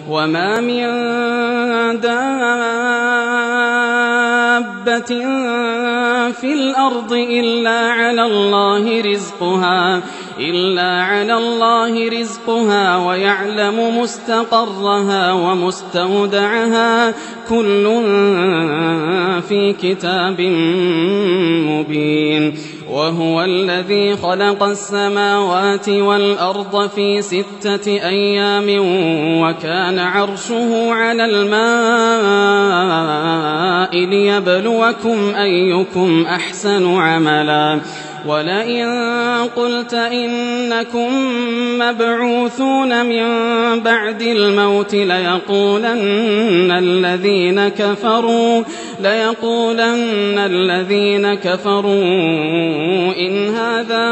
وما من دابة في الأرض إلا على الله رزقها ويعلم مستقرها ومستودعها كل في كتاب مبين. وهو الذي خلق السماوات والأرض في 6 أيام وكان عرشه على الماء ليبلوكم أيكم أحسن عملا. ولئن قلت إنكم مبعوثون من بعد الموت ليقولن الذين كفروا إن هذا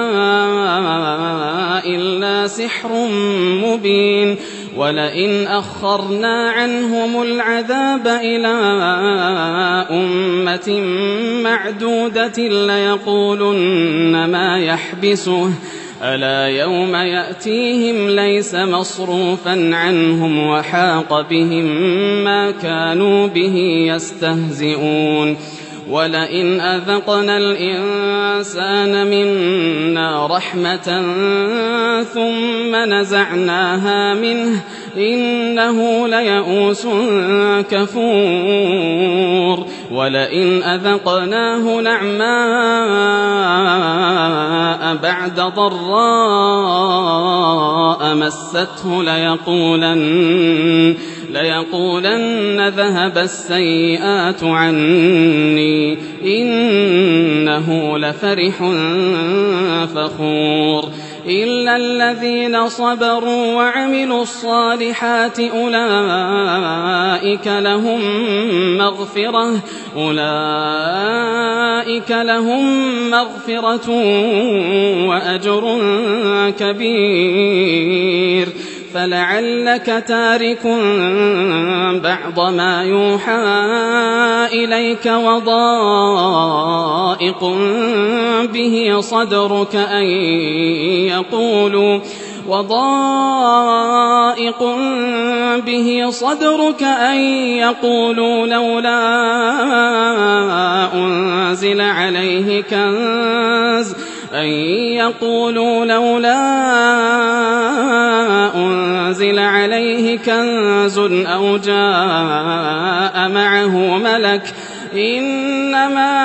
إلا سحر مبين. ولئن أخرنا عنهم العذاب إلى أمة معدودة ليقولن ما يحبسه ألا يوم يأتيهم ليس مصروفا عنهم وحاق بهم ما كانوا به يستهزئون. ولئن أذقنا الإنسان منا رحمة ثم نزعناها منه إنه ليئوس كفور. ولئن أذقناه نعماء بعد ضراء مسته ليقولن ذهب السيئات عني إنه لفرح فخور. إلا الذين صبروا وعملوا الصالحات أولئك لهم مغفرة وأجر كبير. فلعلك تارك بعض ما يوحى إليك وضائق به صدرك أن يقولوا لولا أنزل عليه كنز أو جاء معه ملك إنما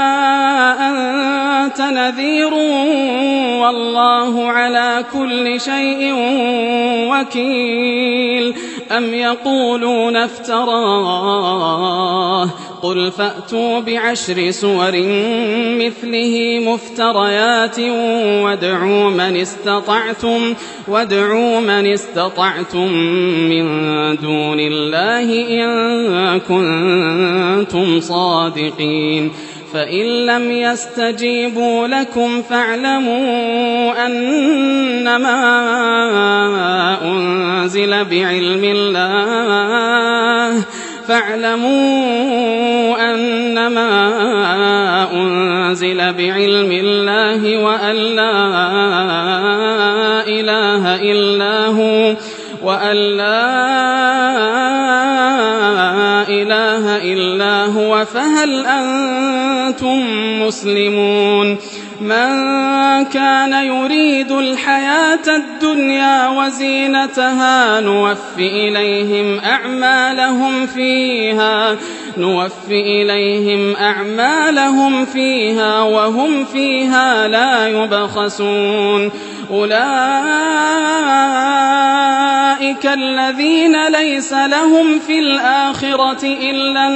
أنت نذير والله على كل شيء وكيل. أم يقولون افتراه قل فأتوا ب10 سور مثله مفتريات وادعوا من استطعتم من دون الله إن كنتم صادقين. فإن لم يستجيبوا لكم فاعلموا أنما أنزل بعلم الله وأن لا إله إلا هو فهل أنتم مسلمون. من كان يريد الحياة الدنيا وزينتها نوفي إليهم أعمالهم فيها وهم فيها لا يبخسون. أولئك الذين ليس لهم في الآخرة إلا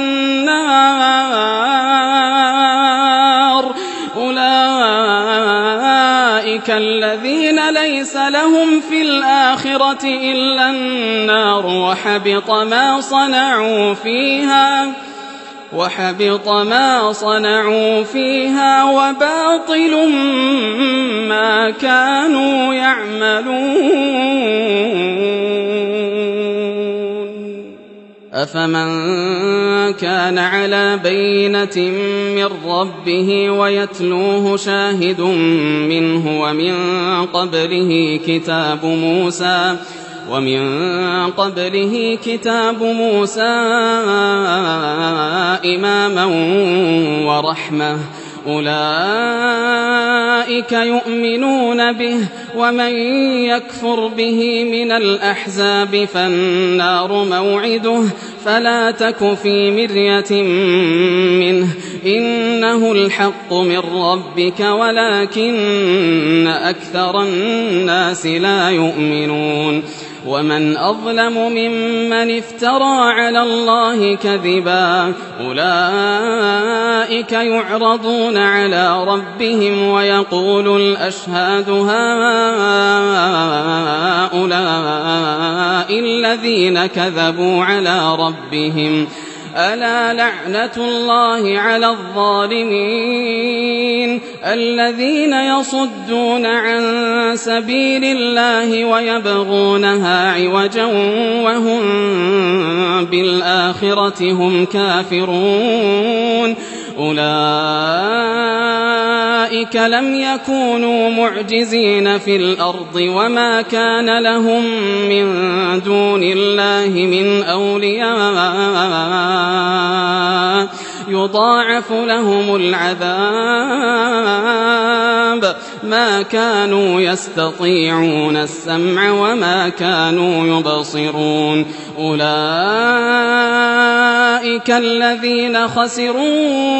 النار وحبط ما صنعوا فيها وباطل ما كانوا يعملون. أفمن كان على بينة من ربه ويتلوه شاهد منه ومن قبله كتاب موسى ومن قبله كتاب موسى إماما ورحمة أولئك يؤمنون به ومن يكفر به من الأحزاب فالنار موعده فلا تك في مرية منه إنه الحق من ربك ولكن أكثر الناس لا يؤمنون ومن أظلم ممن افترى على الله كذبا أولئك يعرضون على ربهم ويقول الأشهاد هؤلاء الذين كذبوا على ربهم ألا لعنة الله على الظالمين الذين يصدون عن سبيل الله ويبغونها عوجا وهم بالآخرة هم كافرون أولئك لم يكونوا معجزين في الأرض وما كان لهم من دون الله من أولياء يضاعف لهم العذاب ما كانوا يستطيعون السمع وما كانوا يبصرون أولئك الذين خسروا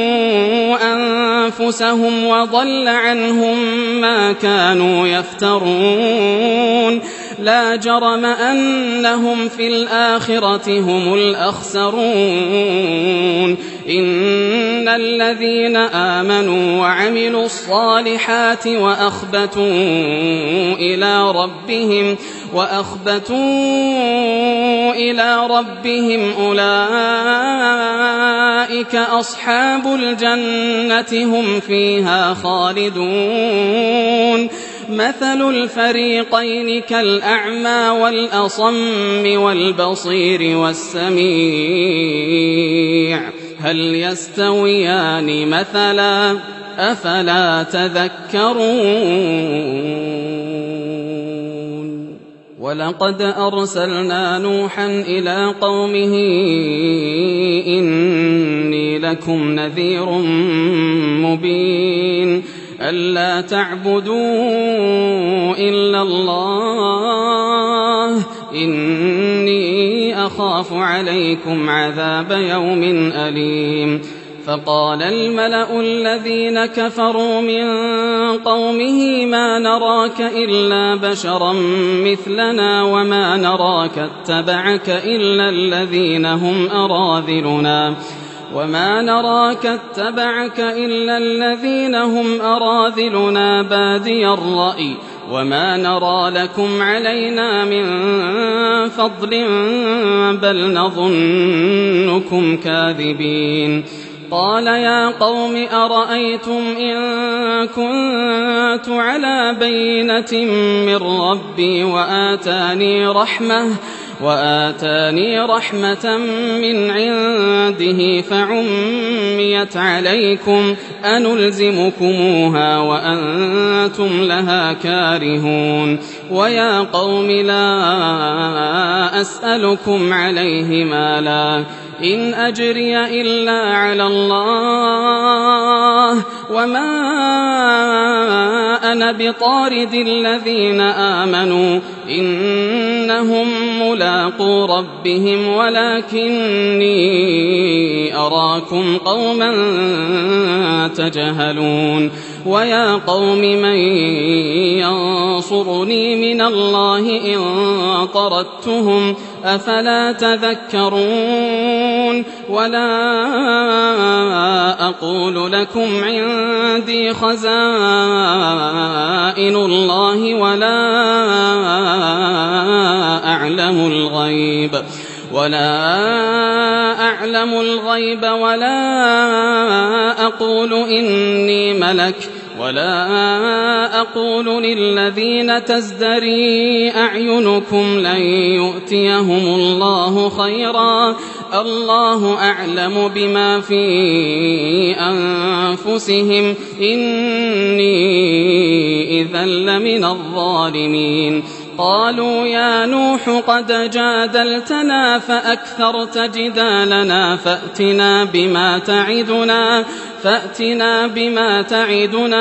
أنفسهم وضل عنهم ما كانوا يفترون لا جرم أنهم في الآخرة هم الأخسرون إن الذين آمنوا وعملوا الصالحات وأخبتوا إلى ربهم أولئك أصحاب الجنة هم فيها خالدون مثل الفريقين كالأعمى والأصم والبصير والسميع هل يستويان مثلا أفلا تذكرون ولقد أرسلنا نوحا إلى قومه إني لكم نذير مبين ألا تعبدوا إلا الله إني أخاف عليكم عذاب يوم أليم فقال الملأ الذين كفروا من قومه ما نراك إلا بشرا مثلنا وما نراك اتبعك إلا الذين هم أراذلنا بادي الرأي وما نرى لكم علينا من فضل بل نظنكم كاذبين قال يا قوم أرأيتم إن كنت على بينة من ربي وآتاني رحمة من عنده فعميت عليكم أنلزمكموها وأنتم لها كارهون ويا قوم لا أسألكم عليه مالا إن أجري إلا على الله وما أنا بطارد الذين آمنوا إنهم ملاقو ربهم ولكني أراكم قوما تجهلون ويا قوم من ينصرني من الله إن طردتهم أفلا تذكرون ولا أقول لكم عندي خزائن الله ولا أعلم الغيب ولا أقول إني ملك ولا أقول للذين تزدري أعينكم لن يؤتيهم الله خيرا الله أعلم بما في أنفسهم إني إذا لمن الظالمين قالوا يا نوح قد جادلتنا فأكثرت جدالنا فأتنا بما تعدنا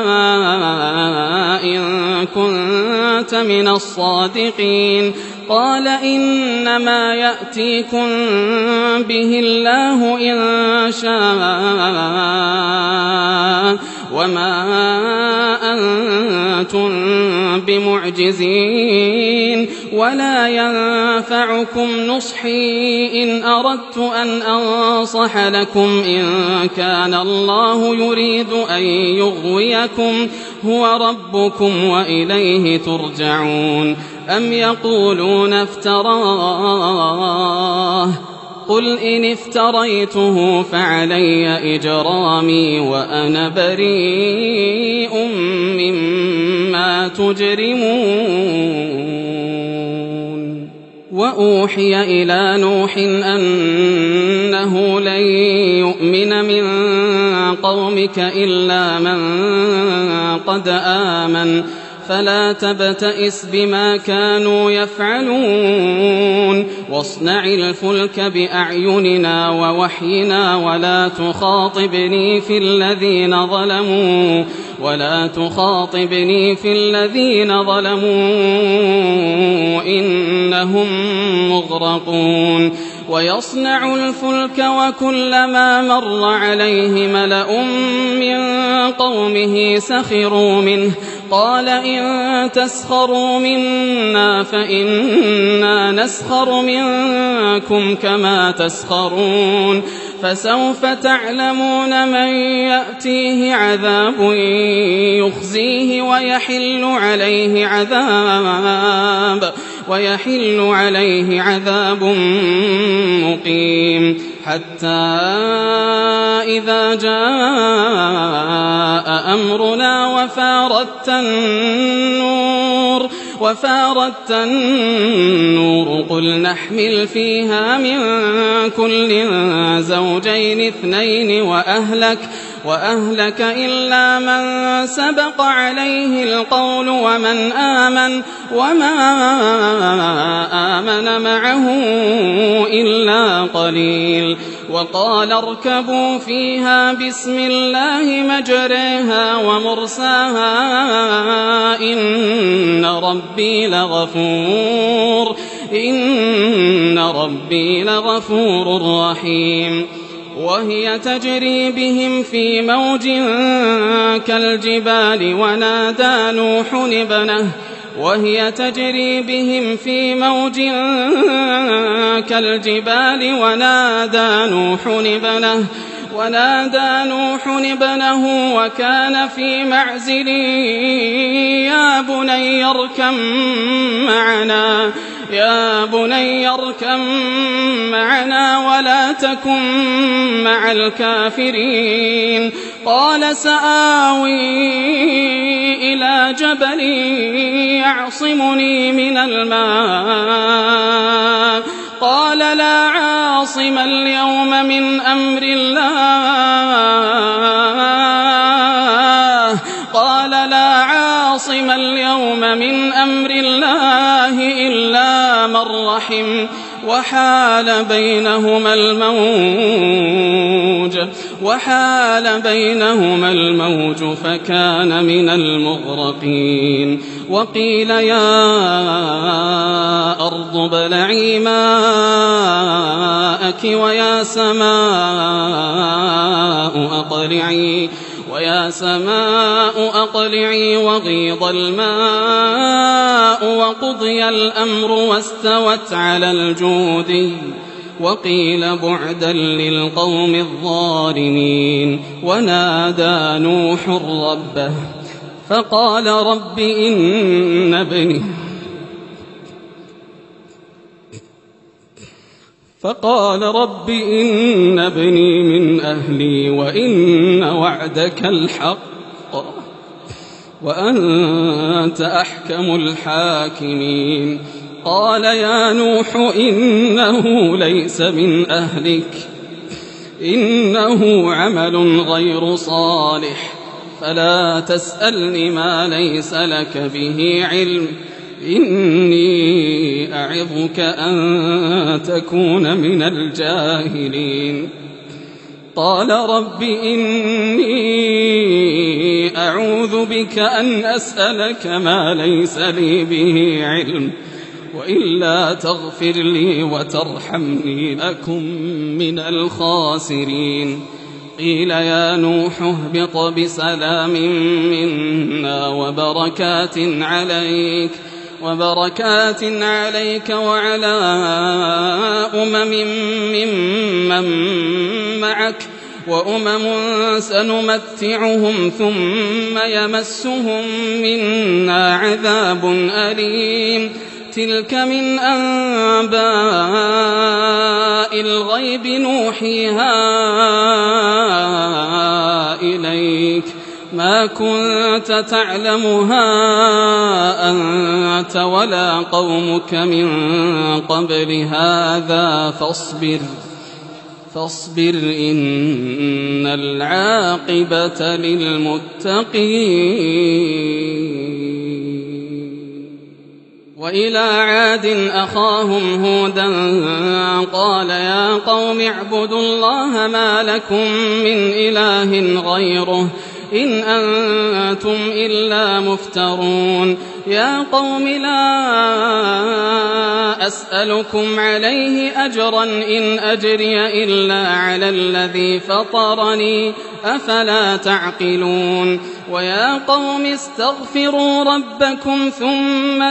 إن كنت من الصادقين قال إنما يأتيكم به الله إن شاء وما أنتم بمعجزين ولا ينفعكم نصحي إن أردت أن أنصح لكم إن كان الله يريد أن يغويكم هو ربكم وإليه ترجعون أم يقولون افتراه قل إن افتريته فعلي إجرامي وأنا بريء مما تجرمون وأوحي إلى نوح أنه لن يؤمن من قومك إلا من قد آمن فلا تبتئس بما كانوا يفعلون واصنع الفلك بأعيننا ووحينا ولا تخاطبني في الذين ظلموا إنهم مغرقون ويصنع الفلك وكلما مر عليه ملأ من قومه سخروا منه قال إن تسخروا منا فإنا نسخر منكم كما تسخرون فسوف تعلمون من يأتيه عذاب يخزيه ويحل عليه عذاب مقيم حتى إذا جاء أمرنا وفارت النور قل نحمل فيها من كل زوجين اثنين وأهلك إلا من سبق عليه القول ومن آمن وما آمن معه إلا قليل وقال اركبوا فيها بسم الله مجريها ومرساها إن ربي لغفور رحيم وهي تجري بهم في موج كالجبال ونادى نوح ابنه وكان في معزل يا بني اركم معنا ولا تكن مع الكافرين قال سآوي إلى جبل يعصمني من الماء قال لا عاصم اليوم من أمر الله إلا من رحم وحال بينهما الموج فكان من المغرقين وقيل يا أرض ابلعي ماءك ويا سماء أقلعي وغيض الماء وقضي الأمر واستوت على الجودي وقيل بعدا للقوم الظالمين ونادى نوح ربه فقال رب إن ابني من أهلي وإن وعدك الحق وأنت أحكم الحاكمين قال يا نوح إنه ليس من أهلك إنه عمل غير صالح فلا تسألني ما ليس لك به علم إني أعظك أن تكون من الجاهلين قال رب إني أعوذ بك أن أسألك ما ليس لي به علم وإلا تغفر لي وترحمني أكن من الخاسرين قيل يا نوح اهبط بسلام منا وبركات عليك وعلى ممن معك وأمم سنمتعهم ثم يمسهم منا عذاب أليم تلك من أنباء الغيب نوحيها إليك ما كنت تعلمها أنت ولا قومك من قبل هذا فاصبر إن العاقبة للمتقين وإلى عاد أخاهم هودا قال يا قوم اعبدوا الله ما لكم من إله غيره إن أنتم إلا مفترون يا قوم لا أسألكم عليه أجرا إن أجري إلا على الذي فطرني أفلا تعقلون ويا قوم استغفروا ربكم ثم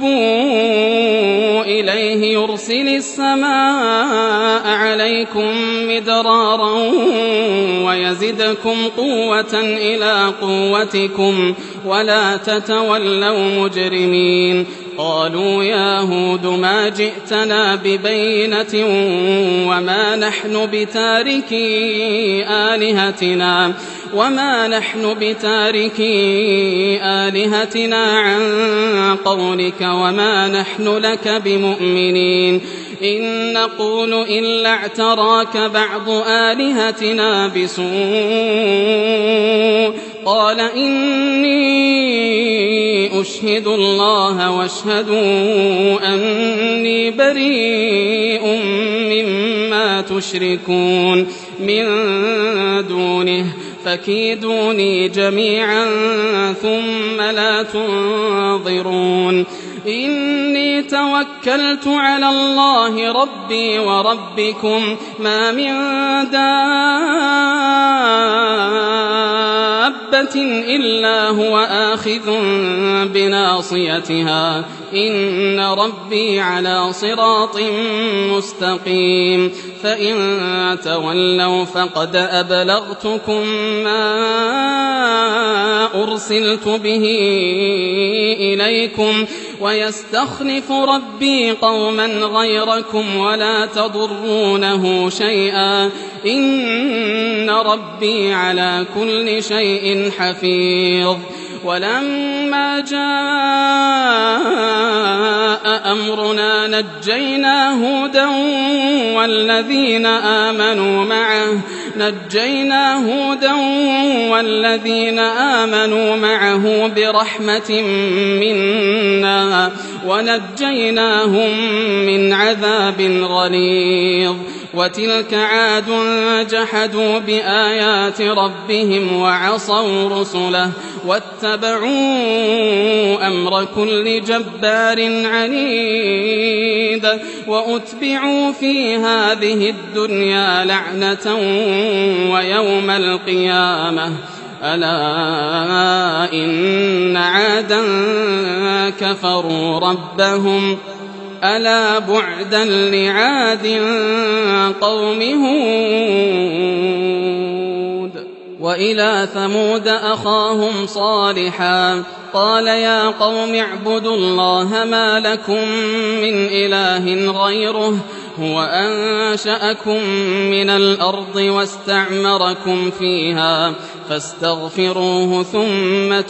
توبوا إليه يرسل السماء عليكم مدرارا ويزدكم قوة إلى قوتكم ولا تتولوا مجرمين قالوا يا هود ما جئتنا ببينة وما نحن بتاركي آلهتنا عن قولك وما نحن لك بمؤمنين إن نقول إلا اعتراك بعض آلهتنا بسوء قال إني أشهد الله واشهدوا أني بريء مما تشركون من دونه فكيدوني جميعا ثم لا تنظرون إني توكلت على الله ربي وربكم ما من دابة إلا هو آخذ بناصيتها إن ربي على صراط مستقيم فإن تولوا فقد أبلغتكم ما أرسلت به إليكم ويستخلف ربي قوما غيركم ولا تضرونه شيئا إن ربي على كل شيء حفيظ ولما جاء أمرنا نجينا هودا والذين آمنوا معه برحمة منا ونجيناهم من عذاب غليظ وتلك عاد جحدوا بآيات ربهم وعصوا رسله واتبعوا أمر كل جبار عنيد وأتبعوا في هذه الدنيا لعنة ويوم القيامة ألا إن عادا كفروا ربهم ألا بعدا لعاد قوم هود وإلى ثمود أخاهم صالحا قال يا قوم اعبدوا الله ما لكم من إله غيره هو أنشأكم من الأرض واستعمركم فيها فاستغفروه ثم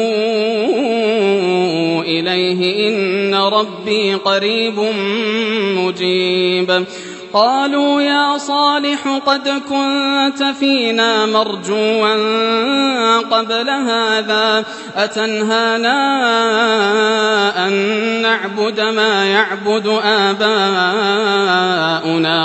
توبوا إليه إن ربي قريب مجيب قالوا يا صالح قد كنت فينا مرجوا قبل هذا أتنهانا أن نعبد ما يعبد آباؤنا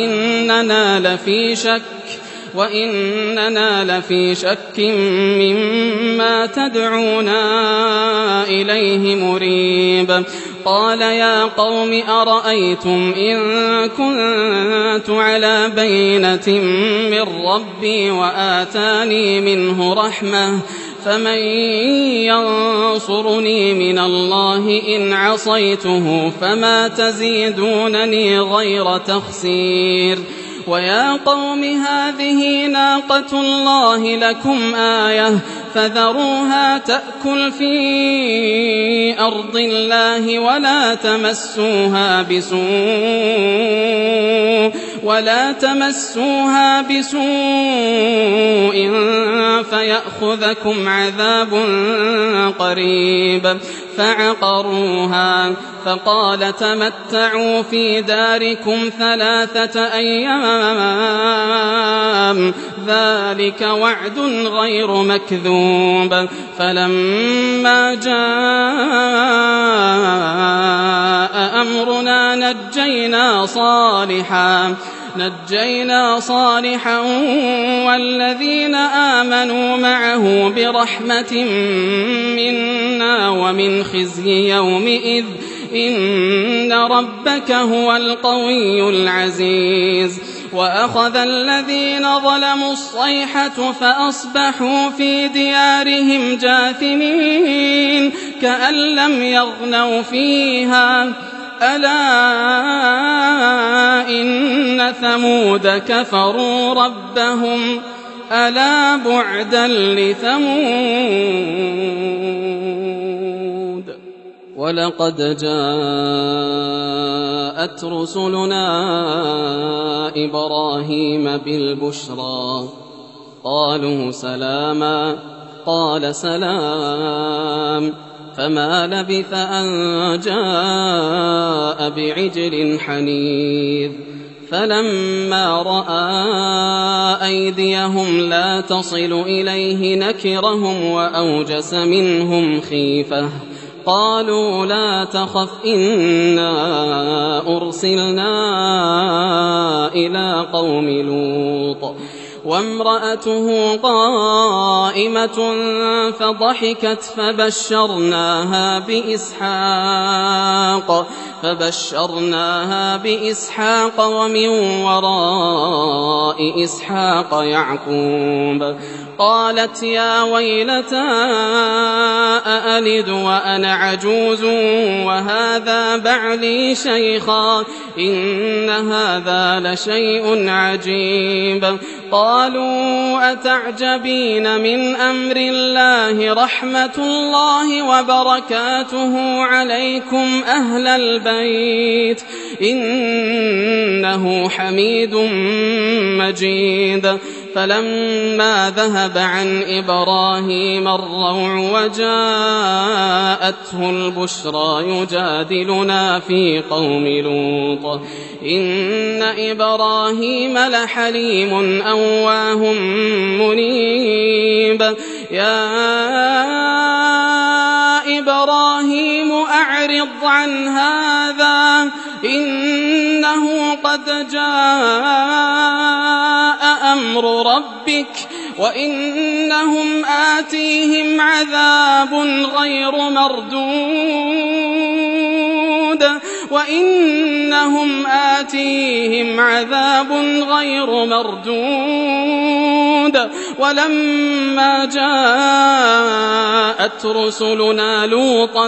وإننا لفي شك مما تدعونا إليه مريب. قال يا قوم أرأيتم إن كنت على بينة من ربي وآتاني منه رحمة فمن ينصرني من الله إن عصيته فما تزيدونني غير تخسير. ويا قوم هذه ناقة الله لكم آية فذروها تأكل في أرض الله ولا تمسوها بسوء فيأخذكم عذاب قريب. فعقروها فقال تمتعوا في داركم 3 أيام ذلك وعد غير مكذوب. فلما جاء أمرنا نجينا صالحا والذين آمنوا معه برحمة منا ومن خزي يومئذ إن ربك هو القوي العزيز. وأخذ الذين ظلموا الصيحة فأصبحوا في ديارهم جاثمين كأن لم يغنوا فيها ألا إن ثمود كفروا ربهم ألا بعدا لثمود. ولقد جاءت رسلنا إبراهيم بالبشرى قالوا سلاما قال سلام فما لبث أن جاء بعجل حنيذ. فلما رأى أيديهم لا تصل إليه نكرهم وأوجس منهم خيفة قالوا لا تخف إنا أرسلنا إلى قوم لوط وامرأته قائمة فضحكت فبشرناها بإسحاق ومن وراء إسحاق يعقوب. قالت يا ويلتى أألد وأنا عجوز وهذا بعلي شيخا إن هذا لشيء عجيب. قالوا أتعجبين من أمر الله رحمة الله وبركاته عليكم أهل البيت إنه حميد مجيد. فلما ذهب عن إبراهيم الروع وجاءته البشرى يجادلنا في قوم لوط إن إبراهيم لحليم أواه منيب. يا إبراهيم أعرض عن هذا إنه قد جاء أمر ربك وإنهم آتيهم عذاب غير مردود. ولما جاءت رسلنا لوطا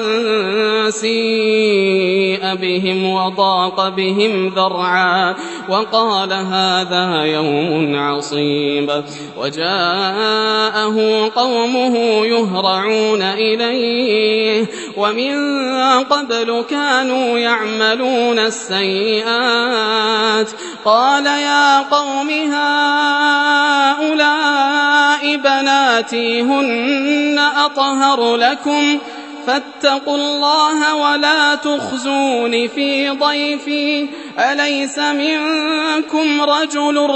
سيء بهم وضاق بهم ذرعا وقال هذا يوم عصيب. وجاءه قومه يهرعون إليه ومن قبل كانوا يعملون السيئات. قال يا قوم هؤلاء بناتي هن أطهر لكم فاتقوا الله ولا تخزون في ضيفي أليس منكم رجل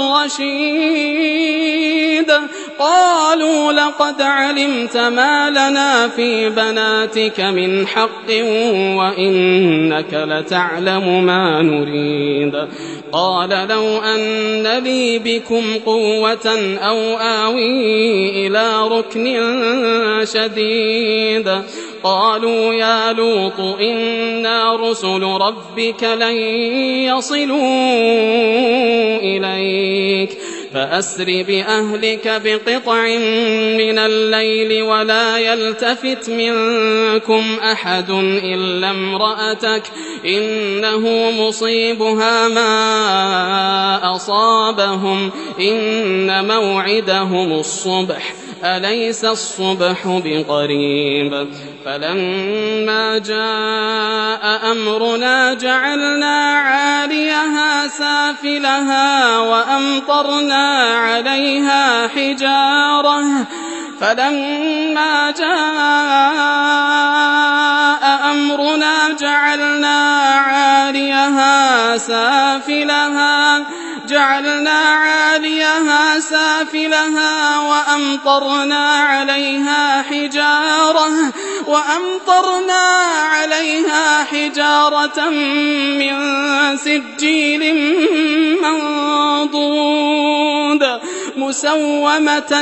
رشيد قالوا لقد علمت ما لنا في بناتك من حق وإنك لتعلم ما نريد قال لو أن لي بكم قوة أو آوي إلى ركن شديد قالوا يا لوط إنا رسل ربك لن يصلوا إليك فأسر بأهلك بقطع من الليل ولا يلتفت منكم أحد إلا امرأتك إنه مصيبها ما أصابهم إن موعدهم الصبح أليس الصبح بقريب فلما جاء أمرنا جعلنا عاليها سافلها وأمطرنا عليها حجارة فلما جاء أمرنا جعلنا عاليها سافلها وأمطرنا عليها حجارة من سجيل منضود مسومة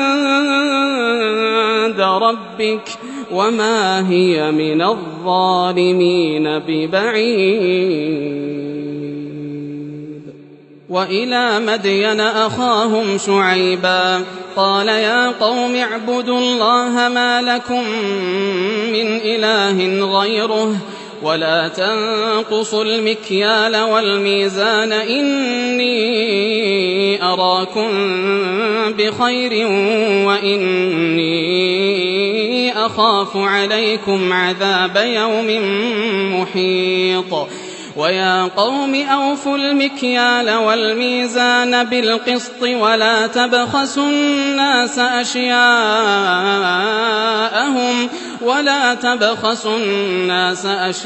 عند ربك وما هي من الظالمين ببعيد. وإلى مدين أخاهم شعيبا قال يا قوم اعبدوا الله ما لكم من إله غيره ولا تنقصوا المكيال والميزان إني أراكم بخير وإني أخاف عليكم عذاب يوم محيط. ويا قوم أوفوا المكيال والميزان بالقسط ولا تبخسوا الناس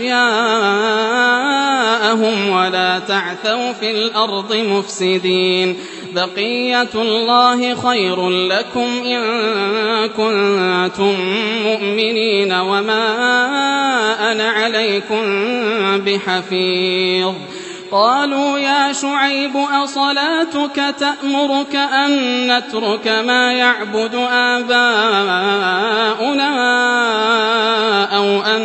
أشياءهم ولا تعثوا في الأرض مفسدين بقية الله خير لكم إن كنتم مؤمنين وما أنا عليكم بحفيظ. قالوا يا شعيب أصلاتك تأمرك أن نترك ما يعبد آباؤنا أو أن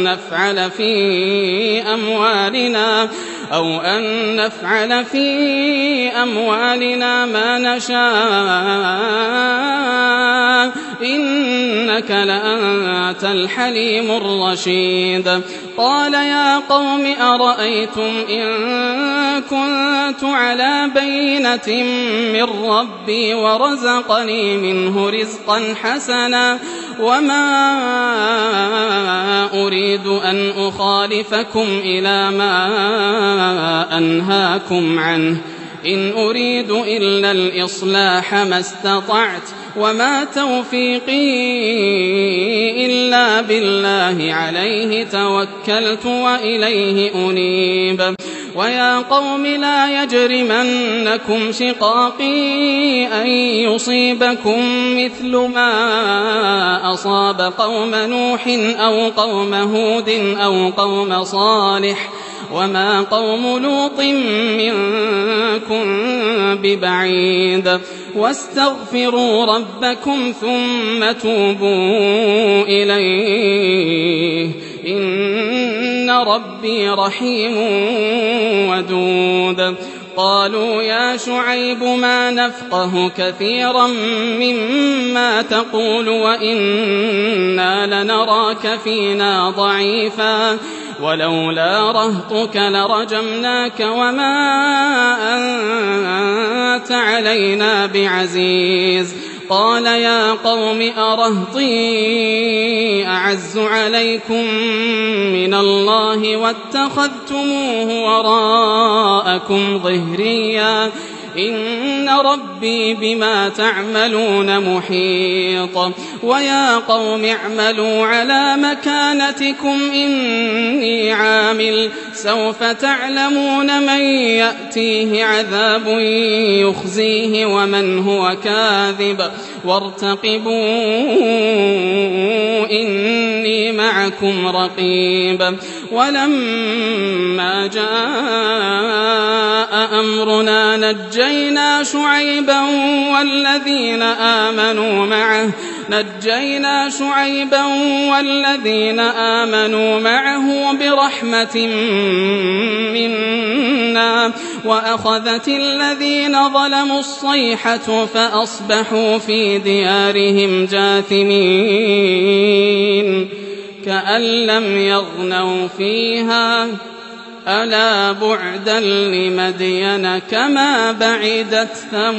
نفعل في أموالنا ما نشاء إنك لأنت الحليم الرشيد. قال يا قوم أرأيتم إن كنت على بينة من ربي ورزقني منه رزقا حسنا وما أريد أن أخالفكم إلى ما أنهاكم عنه إن أريد إلا الإصلاح ما استطعت وما توفيقي إلا بالله عليه توكلت وإليه أنيب. ويا قوم لا يجرمنكم شقاقي أن يصيبكم مثل ما أصاب قوم نوح أو قوم هود أو قوم صالح وما قوم لوط منكم ببعيد. واستغفروا ربكم ثم توبوا إليه إن ربي رحيم ودود. قالوا يا شعيب ما نفقه كثيرا مما تقول وإنا لنراك فينا ضعيفا ولولا رهطك لرجمناك وما أنت علينا بعزيز. قال يا قوم أرهطي أعز عليكم من الله واتخذتموه وراءكم ظهريا إن ربي بما تعملون محيط ويا قوم اعملوا على مكانتكم إني عامل سوف تعلمون من يأتيه عذاب يخزيه ومن هو كاذب وارتقبوا إني معكم رقيب ولما جاء أمرنا نجينا شعيبا والذين آمنوا معه برحمة منا وأخذت الذين ظلموا الصيحة فأصبحوا في ديارهم جاثمين كأن لم يغنوا فيها ألا بعدا لمدين كما بعدت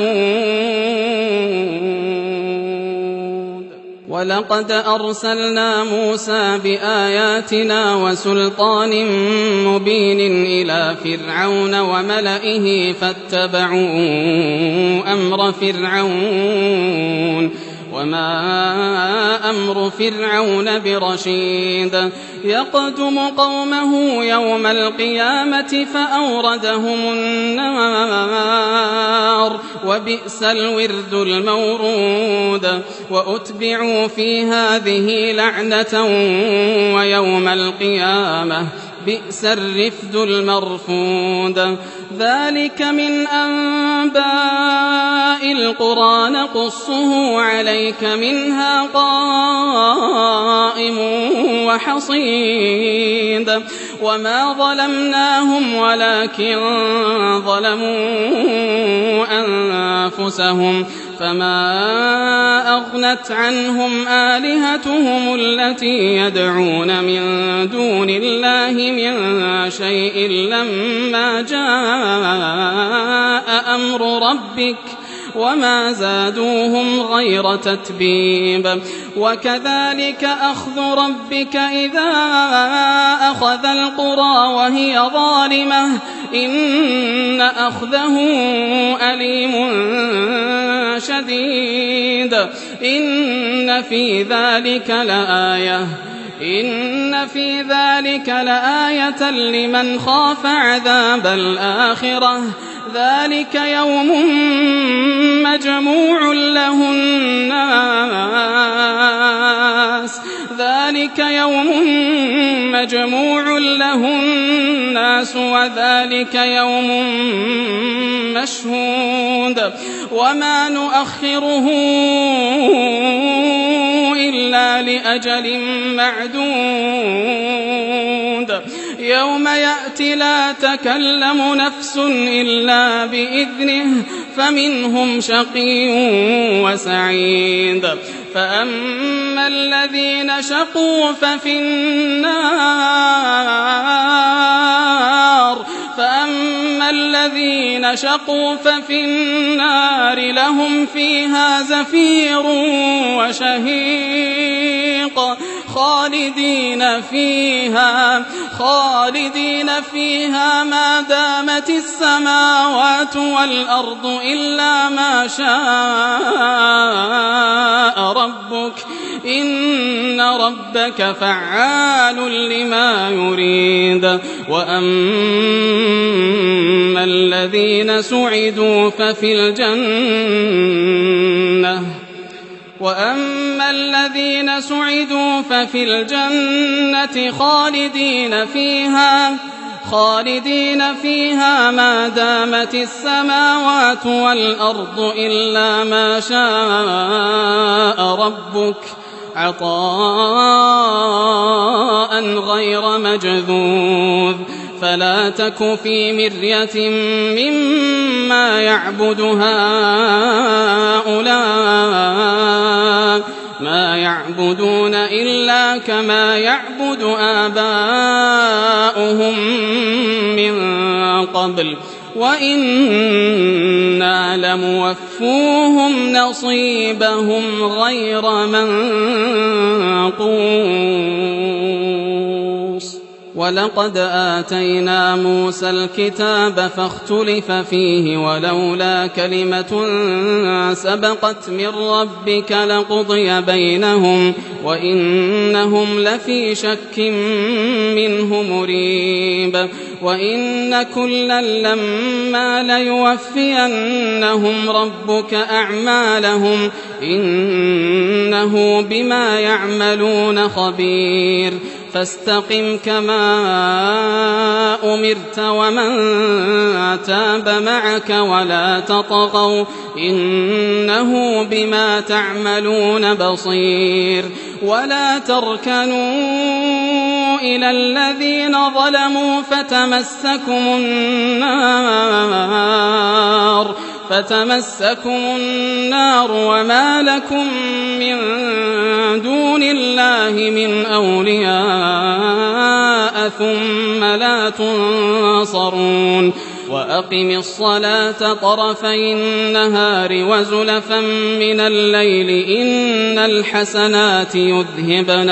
ثمود ولقد أرسلنا موسى بآياتنا وسلطان مبين إلى فرعون وملئه فاتبعوا أمر فرعون وما أمر فرعون برشيد يقدم قومه يوم القيامة فأوردهم النار وبئس الورد المورود وأتبعوا في هذه لعنة ويوم القيامة بئس الرفد المرفود ذلك من أنباء القرى نقصه عليك منها قائم وحصيد وما ظلمناهم ولكن ظلموا أنفسهم فما أغنت عنهم آلهتهم التي يدعون من دون الله من شيء لما جاء أمر ربك وما زادوهم غير تتبيب وكذلك أخذ ربك إذا أخذ القرى وهي ظالمة إن أخذه أليم شديد إن في ذلك لآية لمن خاف عذاب الآخرة ذلك يوم مجموع له الناس وذلك يوم مشهود وما نؤخره إلا لأجل معدود يوم يأتي لا تكلم نفس إلا بإذنه فمنهم شقي وسعيد فأما الذين شقوا ففي النار لهم فيها زفير وشهيق خالدين فيها ما دامت السماوات والأرض إلا ما شاء ربك إن ربك فعال لما يريد وأما الذين سعدوا ففي الجنة خالدين فيها ما دامت السماوات والأرض إلا ما شاء ربك عطاء غير مجذوذ فلا تك في مرية مما يعبد هؤلاء ما يعبدون إلا كما يعبد آباؤهم من قبل وإنا لموفوهم نصيبهم غير منقوص ولقد آتينا موسى الكتاب فاختلف فيه ولولا كلمة سبقت من ربك لقضي بينهم وإنهم لفي شك منه مريب وإن كلا لما ليوفينهم ربك أعمالهم إنه بما يعملون خبير فاستقم كما أمرت ومن تاب معك ولا تطغوا إنه بما تعملون بصير ولا تركنوا إلى الذين ظلموا فتمسكم النار وما لكم من دون الله من أولياء ثم لا تنصرون وأقم الصلاة طرفي النهار وزلفا من الليل إن الحسنات يذهبن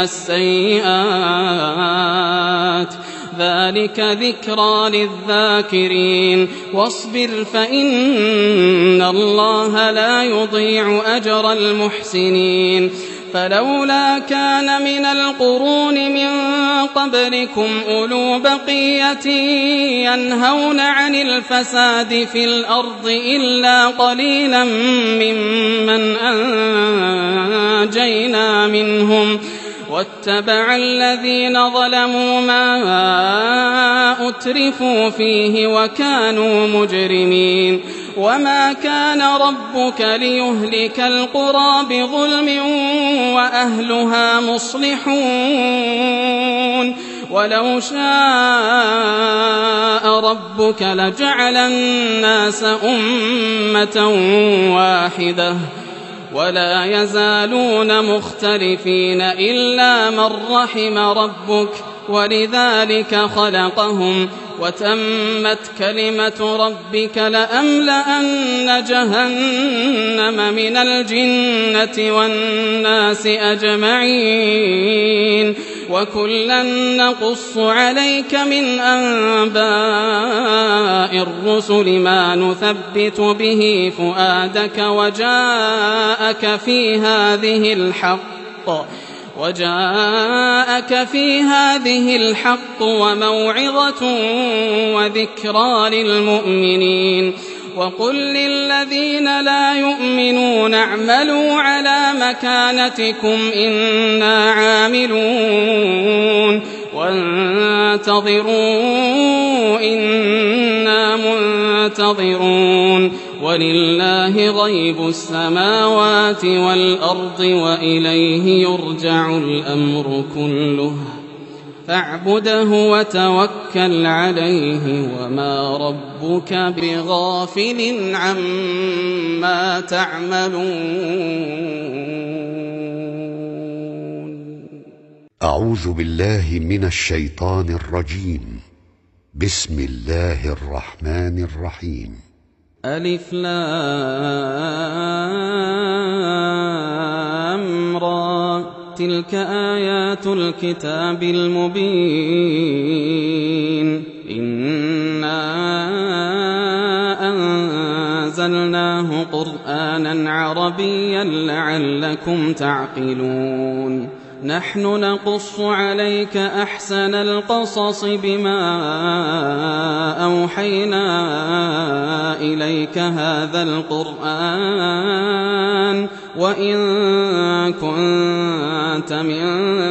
السيئات ذلك ذكرى للذاكرين واصبر فإن الله لا يضيع أجر المحسنين فلولا كان من القرون من قبلكم أولو بقية ينهون عن الفساد في الأرض إلا قليلا ممن أنجينا منهم واتبع الذين ظلموا ما أترفوا فيه وكانوا مجرمين وما كان ربك ليهلك القرى بظلم وأهلها مصلحون ولو شاء ربك لجعل الناس أمة واحدة ولا يزالون مختلفين إلا من رحم ربك ولذلك خلقهم وتمت كلمة ربك لأملأن جهنم من الجنة والناس أجمعين وكلا نقص عليك من أنباء الرسل ما نثبت به فؤادك وجاءك في هذه الحق وموعظة وذكرى للمؤمنين وقل للذين لا يؤمنون اعملوا على مكانتكم إنا عاملون وانتظروا إنا منتظرون ولله غيب السماوات والأرض وإليه يرجع الأمر كله فاعبده وتوكل عليه وما ربك بغافل عما تعملون. أعوذ بالله من الشيطان الرجيم. بسم الله الرحمن الرحيم. ألف لام را تلك آيات الكتاب المبين إنا أنزلناه قرآنا عربيا لعلكم تعقلون نحن نقص عليك أحسن القصص بما أوحينا إليك هذا القرآن وإن كنت من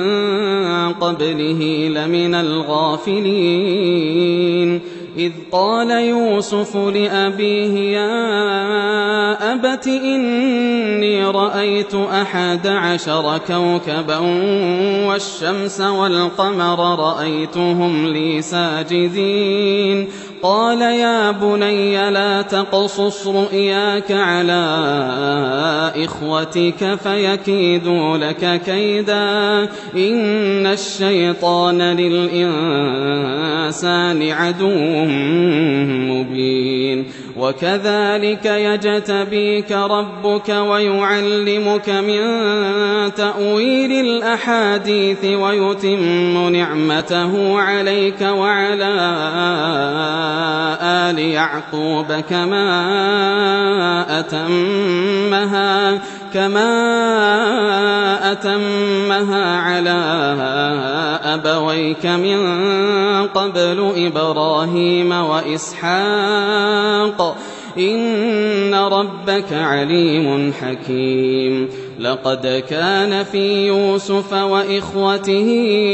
قبله لمن الغافلين إذ قال يوسف لأبيه يا أبت إني رأيت 11 كوكبا والشمس والقمر رأيتهم لي ساجدين قال يا بني لا تقصص رؤياك على إخوتك فيكيدوا لك كيدا إن الشيطان للإنسان عدو مبين وكذلك يجتبيك ربك ويعلمك من تأويل الأحاديث ويتم نعمته عليك وعلى آل يعقوب كما أتمها على أبويك من قبل إبراهيم وإسحاق إن ربك عليم حكيم لقد كان في يوسف وإخوته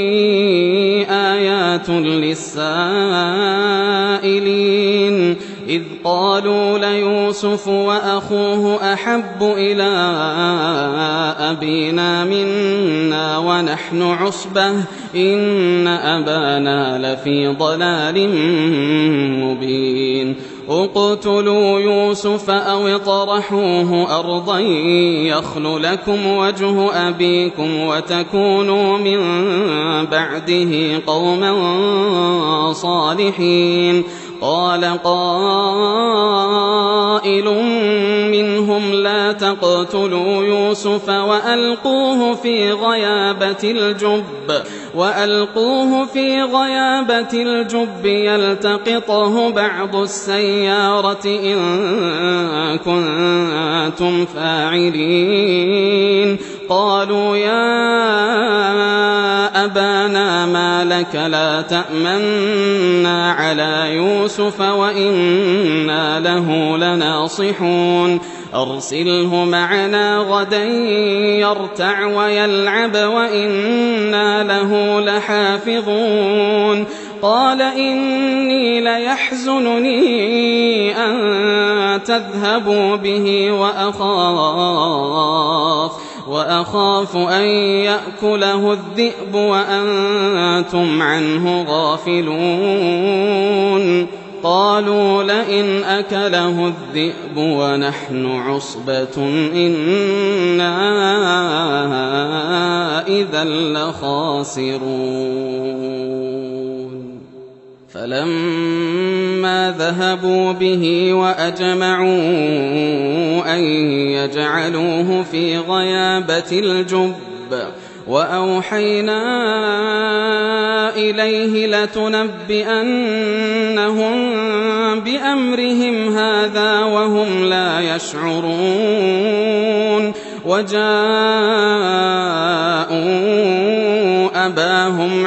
آيات للسائلين إذ قالوا ليوسف وأخوه أحب إلى أبينا منا ونحن عصبة إن أبانا لفي ضلال مبين اقتلوا يوسف أو اطرحوه أرضا يخل لكم وجه أبيكم وتكونوا من بعده قوما صالحين قال قائل منهم لا تقتلوا يوسف وألقوه في غيابة الجب يلتقطه بعض السيارة إن كنتم فاعلين قالوا يا أبانا ما لك لا تأمنا على يوسف وإنا له لناصحون أرسله معنا غدا يرتع ويلعب وإنا له لحافظون قال إني ليحزنني أن تذهبوا به وأخاف أن يأكله الذئب وأنتم عنه غافلون قالوا لئن أكله الذئب ونحن عصبة إنا إذا لخاسرون فلما ذهبوا به وأجمعوا أن يجعلوه في غيابة الجب وأوحينا إليه لتنبئنهم بأمرهم هذا وهم لا يشعرون وجاءوا أباهم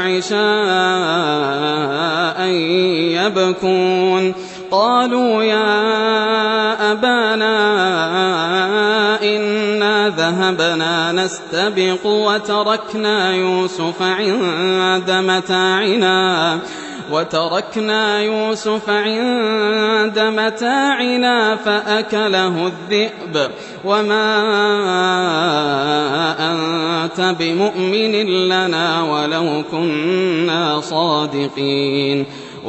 عشاء يبكون قالوا يا أبانا إنا ذهبنا نستبق وتركنا يوسف عند متاعنا فأكله الذئب وما أنت بمؤمن لنا ولو كنا صادقين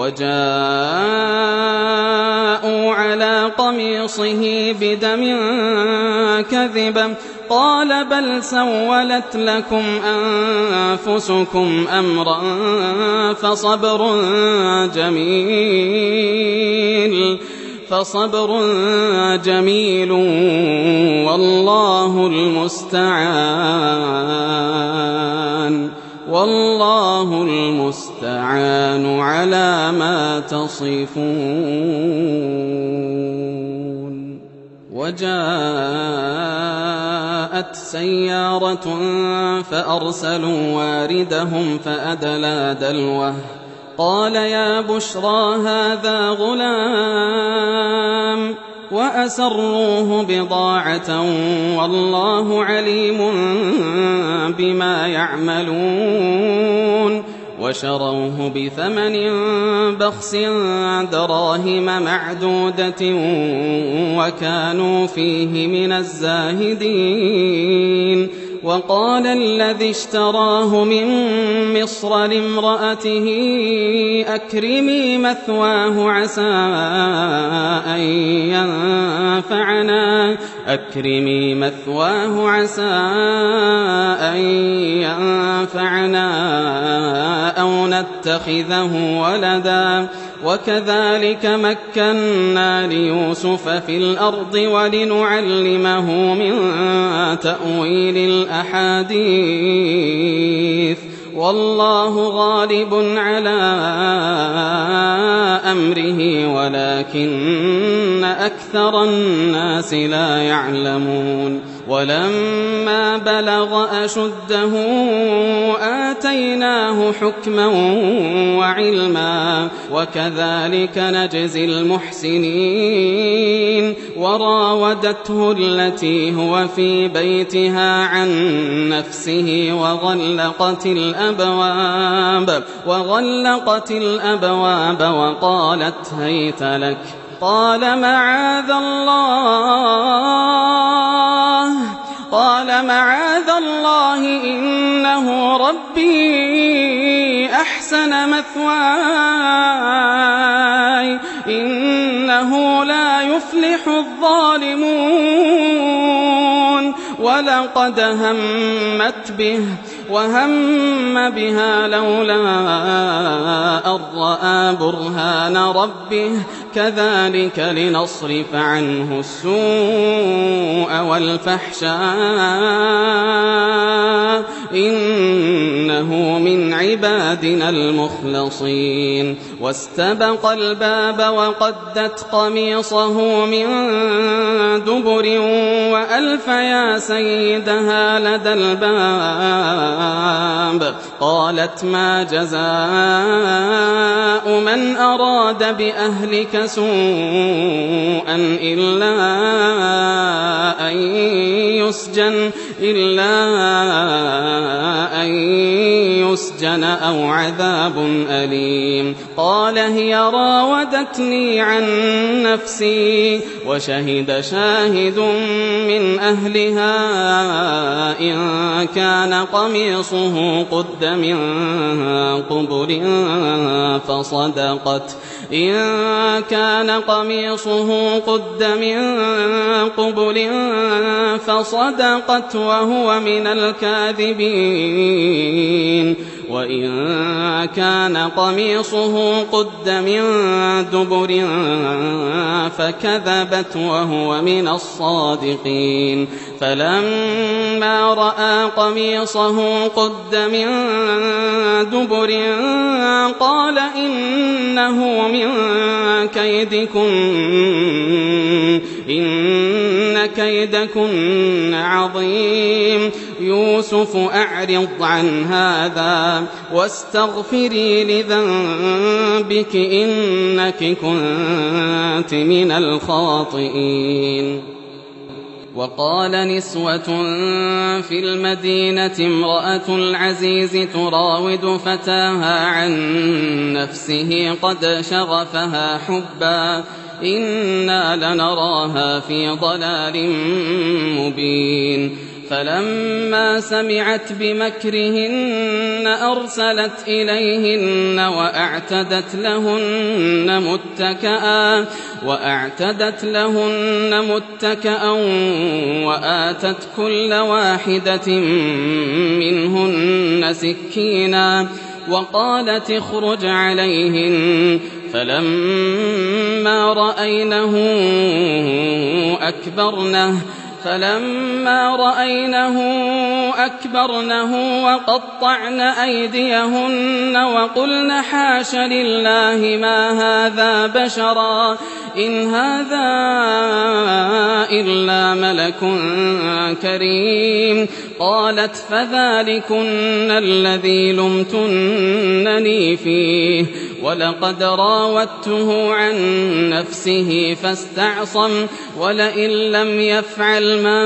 وجاءوا على قميصه بدم كذبا قال بل سولت لكم أنفسكم أمرا فصبر جميل والله المستعان على ما تصفون وجاءت سيارة فأرسلوا واردهم فأدلى دلوه قال يا بشرى هذا غلام وأسروه بضاعة والله عليم بما يعملون وشروه بثمن بخس دراهم معدودة وكانوا فيه من الزاهدين وقال الذي اشتراه من مصر لامرأته أكرمي مثواه عسى أن ينفعنا أو نتخذه ولدا وكذلك مكنا ليوسف في الأرض ولنعلمه من تأويل الأحاديث والله غالب على أمره ولكن أكثر الناس لا يعلمون ولما بلغ أشده آتيناه حكما وعلما وكذلك نجزي المحسنين وراودته التي هو في بيتها عن نفسه وغلقت الأبواب وقالت هيت لك قال معاذ الله إنه ربي أحسن مثواي إنه لا يفلح الظالمون ولقد همت به وهم بها لولا أن رأى برهان ربه كذلك لنصرف عنه السوء والفحشاء إنه من عبادنا المخلصين واستبق الباب وقدت قميصه من دبر وألف يا سيدها لدى الباب قالت ما جزاء من أراد بأهلك سوءا إلا أن يسجن أو عذاب أليم قال هي راودتني عن نفسي وشهد شاهد من أهلها إن كان قميصه قد من قبل فصدقت وهو من الكاذبين وإن كان قميصه قد من دبر فكذبت وهو من الصادقين فلما رأى قميصه قد من دبر قال إنه من إن كيدكن عظيم يوسف أعرض عن هذا واستغفري لذنبك إنك كنت من الخاطئين وقال نسوة في المدينة امرأة العزيز تراود فتاها عن نفسه قد شغفها حبا إنا لنراها في ضلال مبين فلما سمعت بمكرهن أرسلت إليهن وأعتدت لهن متكأ وآتت كل واحدة منهن سكينا وقالت اخرج عليهن فلما رأينه أكبرنه وقطعن أيديهن وقلن حاش لله ما هذا بشرا إن هذا إلا ملك كريم قالت فذلكن الذي لمتنني فيه ولقد راودته عن نفسه فاستعصم ولئن لم يفعل ما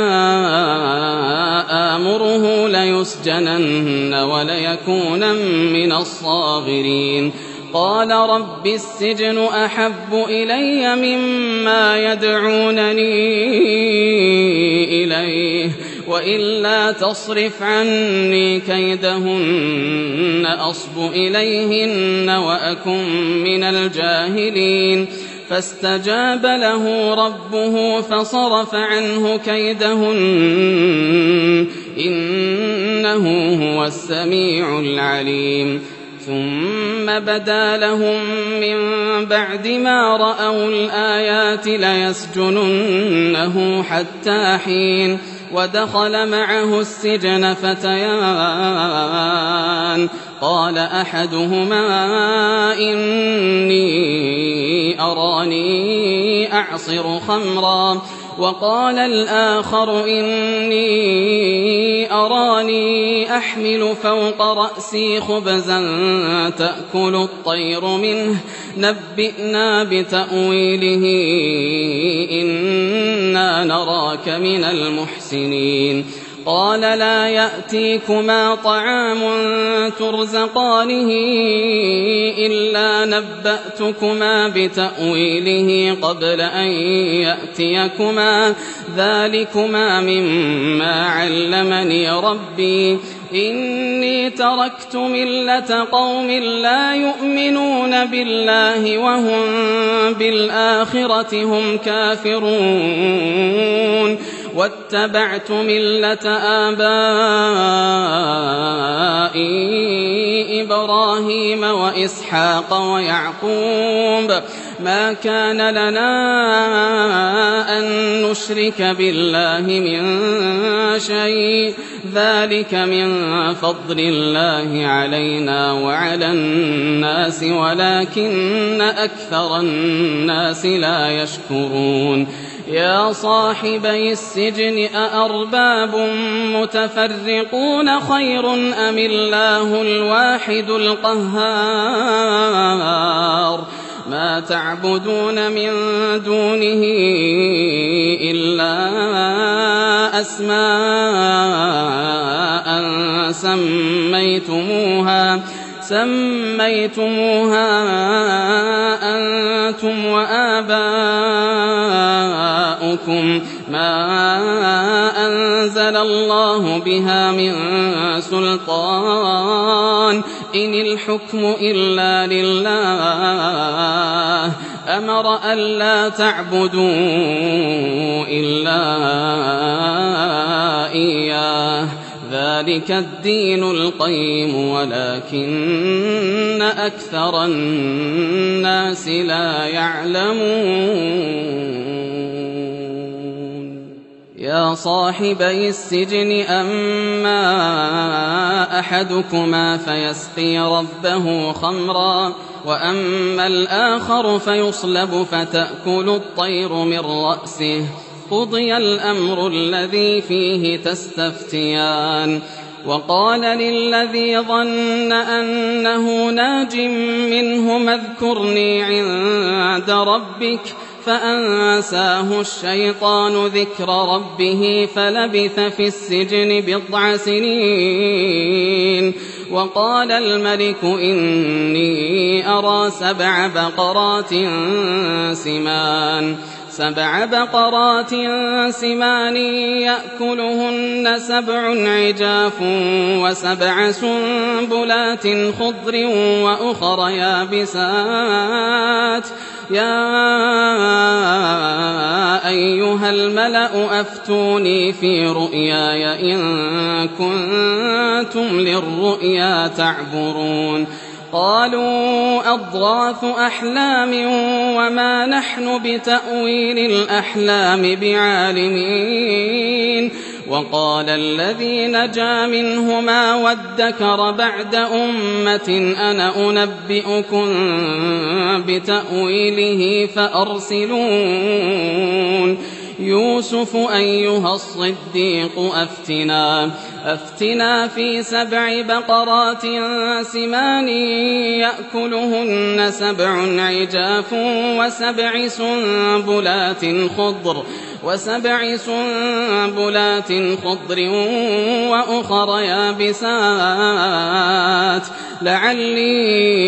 آمره ليسجنن وليكون من الصاغرين قال رب السجن أحب إلي مما يدعونني إليه وإلا تصرف عني كيدهن أصب إليهن وأكن من الجاهلين فاستجاب له ربه فصرف عنه كيدهن إنه هو السميع العليم ثم بدا لهم من بعد ما رأوا الآيات ليسجننه حتى حين ودخل معه السجن فتيان قال أحدهما إني أراني أعصر خمرا وقال الآخر إني أراني أحمل فوق رأسي خبزا تأكل الطير منه نبئنا بتأويله إنا نراك من المحسنين قال لا يأتيكما طعام ترزقانه إلا نبأتكما بتأويله قبل أن يأتيكما ذلكما مما علمني ربي إني تركت ملة قوم لا يؤمنون بالله وهم بالآخرة هم كافرون واتبعت ملة آبائي إبراهيم وإسحاق ويعقوب ما كان لنا أن نشرك بالله من شيء ذلك من فضل الله علينا وعلى الناس ولكن أكثر الناس لا يشكرون يا صاحبي السجن أأرباب متفرقون خير أم الله الواحد القهار ما تعبدون من دونه إلا أسماء سميتموها أنتم وآباؤكم ما أنزل الله بها من سلطان إن الحكم إلا لله أمر ألا تعبدوا إلا إياه ذلك الدين القيم ولكن أكثر الناس لا يعلمون يا صاحبي السجن أما أحدكما فيسقي ربه خمرا وأما الآخر فيصلب فتأكل الطير من رأسه قضي الأمر الذي فيه تستفتيان وقال للذي ظن أنه ناج منهما اذكرني عند ربك فأنساه الشيطان ذكر ربه فلبث في السجن 9 سنين وقال الملك إني أرى 7 بقرات سمان يأكلهن 7 عجاف و7 سنبلات خضر وأخر يابسات يا أيها الملأ أفتوني في رؤياي إن كنتم للرؤيا تعبرون قالوا أضغاث أحلام وما نحن بتأويل الأحلام بعالمين وقال الذي نجا منهما وادكر بعد أمة أنا أنبئكم بتأويله فأرسلون يوسف أيها الصديق أفتنا في 7 بقرات سمان يأكلهن 7 عجاف و7 سنبلات خضر وأخر يابسات لعلي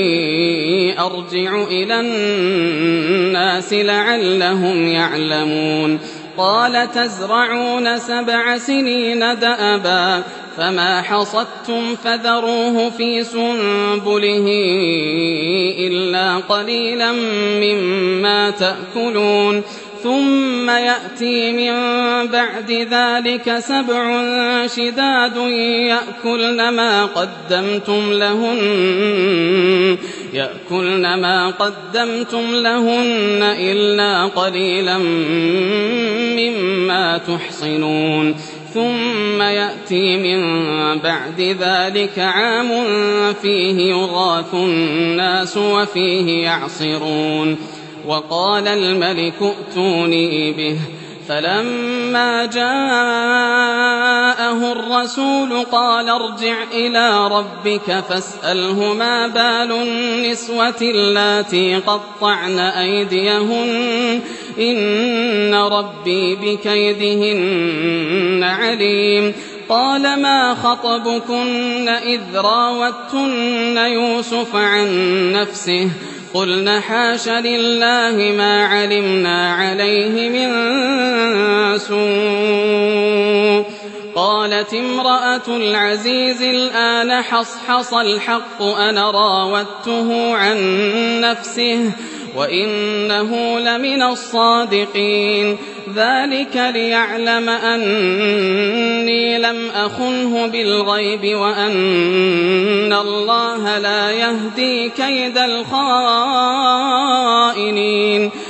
أرجع إلى الناس لعلهم يعلمون قال تزرعون 7 سنين دأبا فما حصدتم فذروه في سنبله إلا قليلا مما تأكلون ثم يأتي من بعد ذلك 7 شداد يأكلن ما قدمتم لهن إلا قليلا مما تحصنون ثم يأتي من بعد ذلك عام فيه يغاث الناس وفيه يعصرون وقال الملك ائتوني به فلما جاءه الرسول قال ارجع إلى ربك فاسأله ما بال النسوة اللاتي قطعن أيديهن إن ربي بكيدهن عليم قال ما خطبكن إذ راوتن يوسف عن نفسه قلن حاش لله ما علمنا عليه من سوء قالت امرأة العزيز الآن حصحص الحق أنا راودته عن نفسه وإنه لمن الصادقين ذلك ليعلم أني لم أخنه بالغيب وأن الله لا يهدي كيد الخائنين